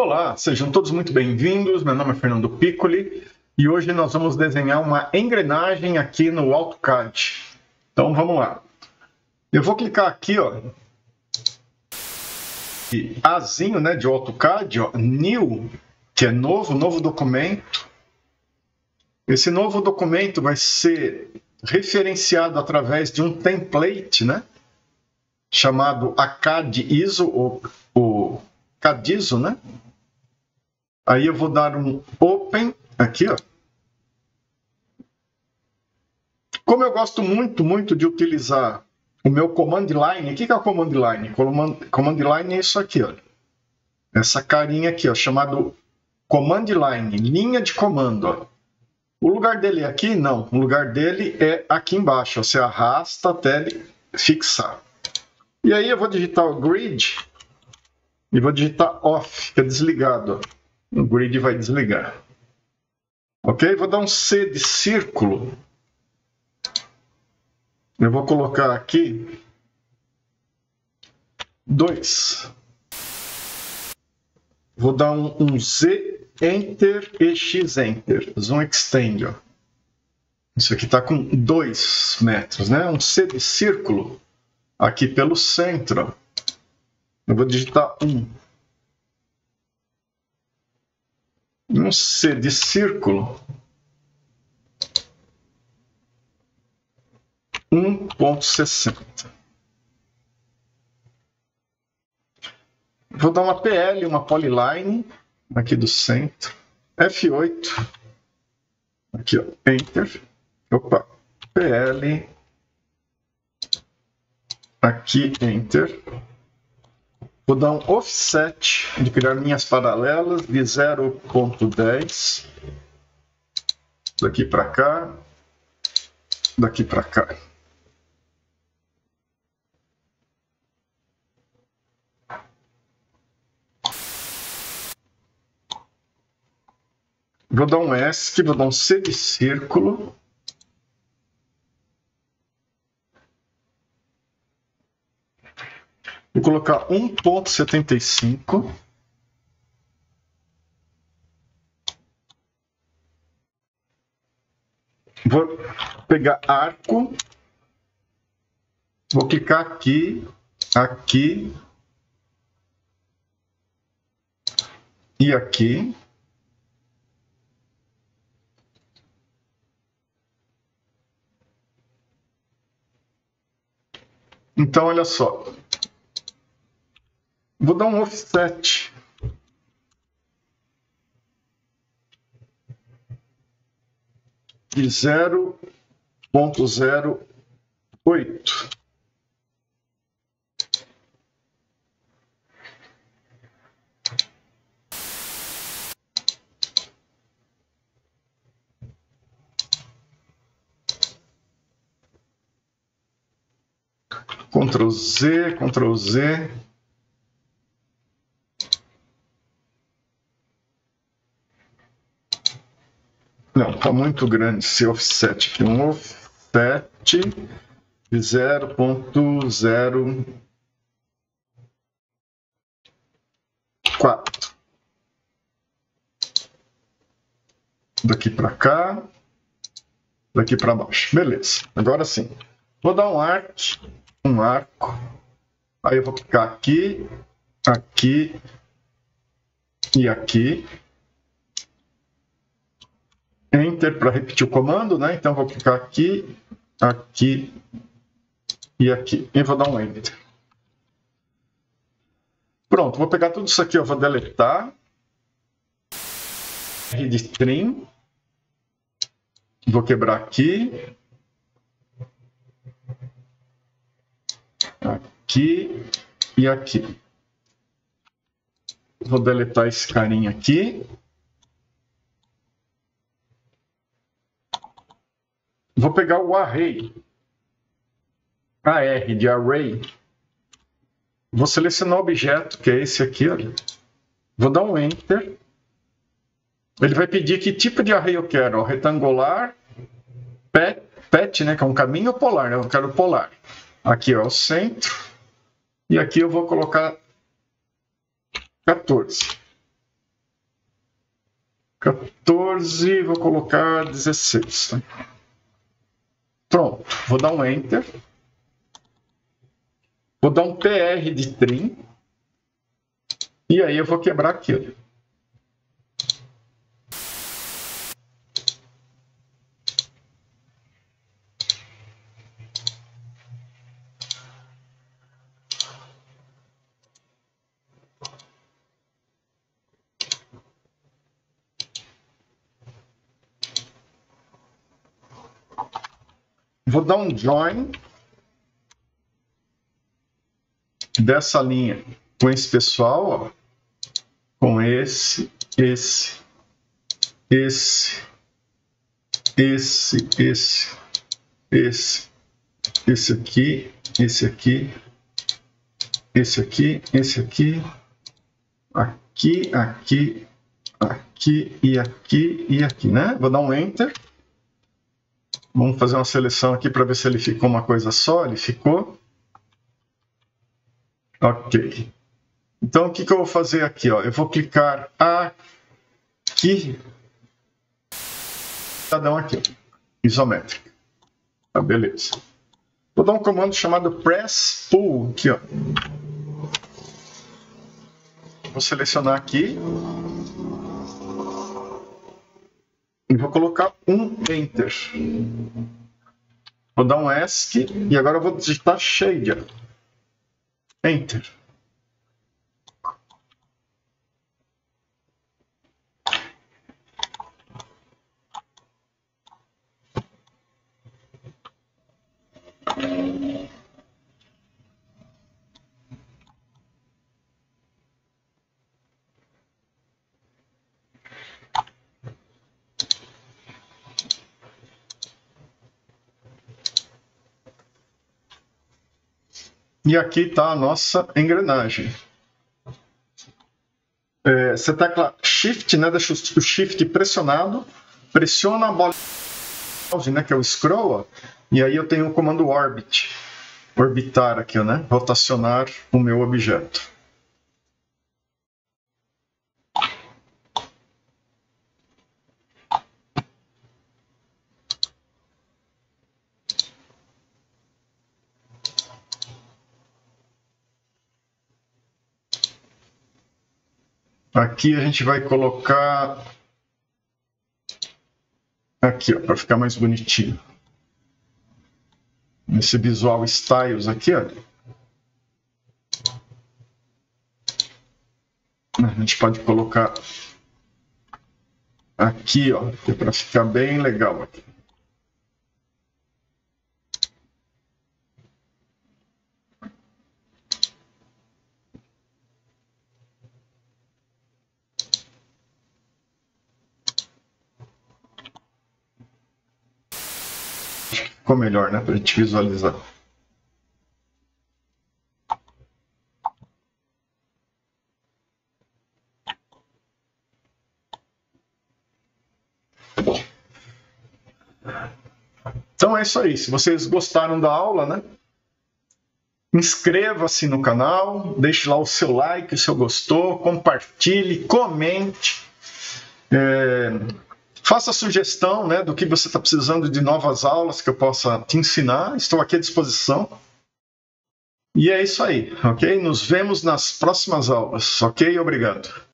Olá, sejam todos muito bem-vindos. Meu nome é Fernando Piccoli e hoje nós vamos desenhar uma engrenagem aqui no AutoCAD. Então vamos lá. Eu vou clicar aqui, ó, e Azinho, né, de AutoCAD, ó, New, que é novo documento. Esse novo documento vai ser referenciado através de um template, né, chamado ACAD ISO, ou CADISO, né? Aí eu vou dar um Open aqui, ó. Como eu gosto muito de utilizar o meu Command Line, o que é o Command Line? Command Line é isso aqui, ó. Essa carinha aqui, ó, chamado Command Line, linha de comando, ó. O lugar dele é aqui? Não. O lugar dele é aqui embaixo, ó. Você arrasta até ele fixar. E aí eu vou digitar o Grid e vou digitar Off, que é desligado, ó. O grid vai desligar. Ok? Vou dar um C de círculo. Eu vou colocar aqui 2. Vou dar um Z, Enter e X Enter. Zoom Extend. Ó. Isso aqui está com 2 metros, né? Um C de círculo aqui pelo centro. Ó. Eu vou digitar 1. Um C de círculo 1,60. Vou dar uma PL, uma polyline aqui do centro. F8. Aqui, ó, Enter. Opa, PL. Aqui, Enter. Vou dar um offset de criar linhas paralelas de 0,10. Daqui para cá. Daqui para cá. Vou dar um ESC, vou dar um C de círculo. Vou colocar 1,75. Vou pegar arco. Vou clicar aqui, aqui e aqui. Então, olha só. Vou dar um offset. De 0,08. Ctrl Z, Ctrl Z. Não, está muito grande esse offset aqui. Um offset de 0,04. Daqui para cá. Daqui para baixo. Beleza. Agora sim. Vou dar um arco. Aí eu vou clicar aqui, aqui e aqui. Enter para repetir o comando, né? Então vou clicar aqui, aqui e aqui. E vou dar um Enter. Pronto, vou pegar tudo isso aqui, eu vou deletar. R de trim. Vou quebrar aqui. Aqui e aqui. Vou deletar esse carinha aqui. Vou pegar o Array. AR de Array. Vou selecionar o objeto, que é esse aqui. Olha. Vou dar um Enter. Ele vai pedir que tipo de array eu quero. Ó, retangular, PET, né, que é um caminho polar. Né? Eu quero polar. Aqui é o centro. E aqui eu vou colocar 14. 14, vou colocar 16. Tá? Pronto, vou dar um Enter. Vou dar um PR de trim. E aí eu vou quebrar aquilo. Vou dar um join dessa linha com esse pessoal, ó, com esse aqui, esse aqui, aqui, né? Vou dar um Enter. Vamos fazer uma seleção aqui para ver se ele ficou uma coisa só. Ele ficou. Ok. Então, o que eu vou fazer aqui? Ó? Eu vou clicar aqui. Cada um aqui. Isométrica. Tá, beleza. Vou dar um comando chamado Press Pull. Aqui, ó. Vou selecionar aqui. E vou colocar um Enter. Vou dar um ESC e agora eu vou digitar Shader. Enter. E aqui está a nossa engrenagem. Você tecla Shift, né, deixa o Shift pressionado, pressiona a bola, né, que é o scroll, ó, e aí eu tenho o comando Orbit, orbitar aqui, né, rotacionar o meu objeto. Aqui a gente vai colocar aqui, para ficar mais bonitinho. Esse visual styles aqui, ó. A gente pode colocar aqui, ó, para ficar bem legal aqui. Ficou melhor, né, para a gente visualizar. Então é isso aí. Se vocês gostaram da aula, né, inscreva-se no canal, deixe lá o seu like se gostou, compartilhe, comente. Faça sugestão, né, do que você está precisando de novas aulas que eu possa te ensinar. Estou aqui à disposição. E é isso aí, ok? Nos vemos nas próximas aulas, ok? Obrigado.